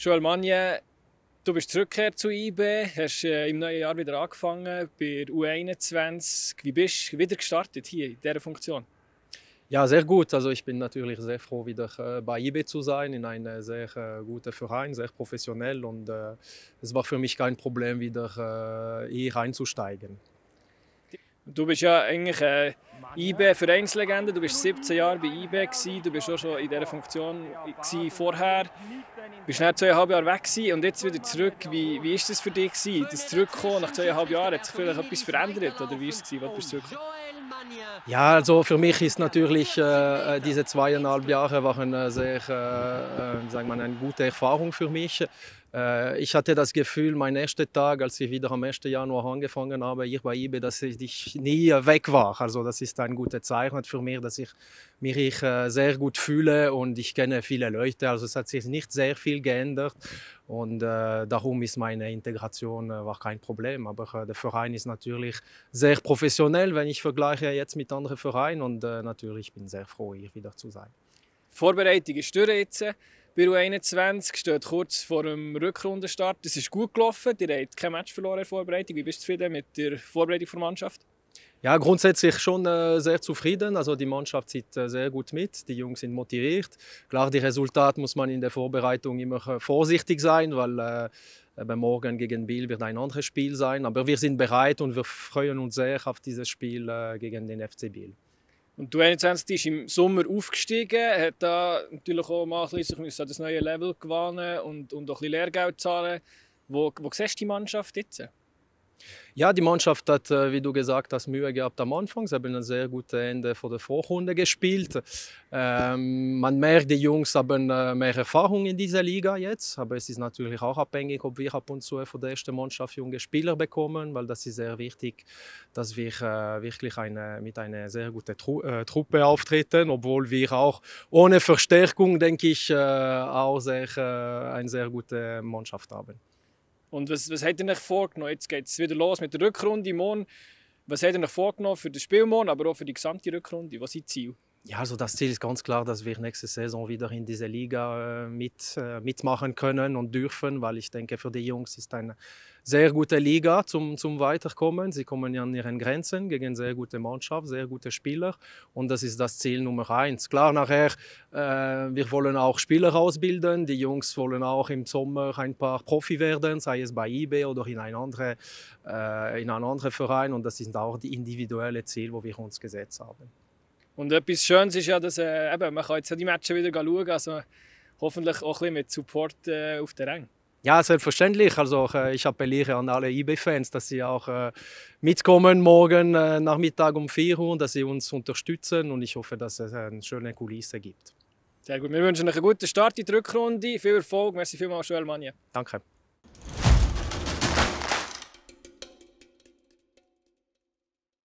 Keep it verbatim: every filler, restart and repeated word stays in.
Joel Magne, du bist zurückgekehrt zu I B, hast äh, im neuen Jahr wieder angefangen bei der U einundzwanzig. Wie bist du wieder gestartet hier in dieser Funktion? Ja, sehr gut. Also ich bin natürlich sehr froh, wieder äh, bei I B zu sein, in einem sehr äh, guten Verein, sehr professionell. Und äh, es war für mich kein Problem, wieder äh, hier einzusteigen. Du bist ja eigentlich äh, I B-Vereinslegende, du bist siebzehn Jahre bei I B gewesen, du bist auch schon in dieser Funktion gewesen vorher, bist dann zweieinhalb Jahre weg gewesen und jetzt wieder zurück. Wie, wie ist das für dich gewesen, das Zurückkommen nach zweieinhalb Jahren? Hat sich vielleicht etwas verändert oder wie ist es gewesen, als du bist Ja, also für mich ist natürlich äh, diese zweieinhalb Jahre waren äh, sehr, äh, äh, sagen wir, eine gute Erfahrung für mich. Äh, ich hatte das Gefühl, mein erster Tag, als ich wieder am ersten Januar angefangen habe, hier bei I B, dass ich nie weg war. Also das ist ein gutes Zeichen für mich, dass ich mich äh, sehr gut fühle und ich kenne viele Leute. Also es hat sich nicht sehr viel geändert und äh, darum ist meine Integration äh, war kein Problem. Aber äh, der Verein ist natürlich sehr professionell, wenn ich vergleiche jetzt mit anderen Vereinen und äh, natürlich bin ich sehr froh, hier wieder zu sein. Die Vorbereitung ist durch jetzt. Bei U einundzwanzig steht kurz vor dem Rückrundenstart. Es ist gut gelaufen, ihr habt kein Match verloren in der Vorbereitung. Wie bist du zufrieden mit der Vorbereitung der Mannschaft? Ja, grundsätzlich schon äh, sehr zufrieden. Also die Mannschaft zieht äh, sehr gut mit, die Jungs sind motiviert. Klar, die Resultate muss man in der Vorbereitung immer äh, vorsichtig sein, weil äh, bei morgen gegen Biel wird ein anderes Spiel sein. Aber wir sind bereit und wir freuen uns sehr auf dieses Spiel äh, gegen den F C Biel. Und die U einundzwanzig ist im Sommer aufgestiegen, hat da natürlich auch mal ein bisschen sich an das neue Level gewonnen und, und auch ein bisschen Lehrgeld zahlen. Wo, wo siehst du die Mannschaft jetzt? Ja, die Mannschaft hat, äh, wie du gesagt hast, Mühe gehabt am Anfang. Sie haben ein sehr gutes Ende vor der Vorrunde gespielt. Ähm, man merkt, die Jungs haben äh, mehr Erfahrung in dieser Liga jetzt. Aber es ist natürlich auch abhängig, ob wir ab und zu von der ersten Mannschaft junge Spieler bekommen, weil das ist sehr wichtig, dass wir äh, wirklich eine, mit einer sehr guten Tru äh, Truppe auftreten, obwohl wir auch ohne Verstärkung, denke ich, äh, auch sehr, äh, eine sehr gute Mannschaft haben. Und was, was habt ihr euch vorgenommen? Jetzt geht es wieder los mit der Rückrunde morgen. Was habt ihr euch vorgenommen für das Spiel morgen, aber auch für die gesamte Rückrunde? Was sind die Ziele? Ja, also das Ziel ist ganz klar, dass wir nächste Saison wieder in dieser Liga äh, mit, äh, mitmachen können und dürfen, weil ich denke, für die Jungs ist eine sehr gute Liga zum, zum Weiterkommen. Sie kommen ja an ihren Grenzen gegen eine sehr gute Mannschaft, sehr gute Spieler und das ist das Ziel Nummer eins. Klar, nachher, äh, wir wollen auch Spieler ausbilden, die Jungs wollen auch im Sommer ein paar Profi werden, sei es bei I B oder in einem anderen, äh, in einem anderen Verein und das sind auch die individuellen Ziele, die wir uns gesetzt haben. Und etwas Schönes ist ja, dass äh, eben, man kann jetzt die Matches wieder schauen, also hoffentlich auch ein bisschen mit Support äh, auf der Ränge. Ja, selbstverständlich. Also äh, ich appelliere an alle I B-Fans, dass sie auch äh, mitkommen morgen äh, Nachmittag um vier Uhr, dass sie uns unterstützen und ich hoffe, dass es eine schöne Kulisse gibt. Sehr gut. Wir wünschen euch einen guten Start in die Rückrunde. Viel Erfolg. Merci vielmals, Joel Magne. Danke.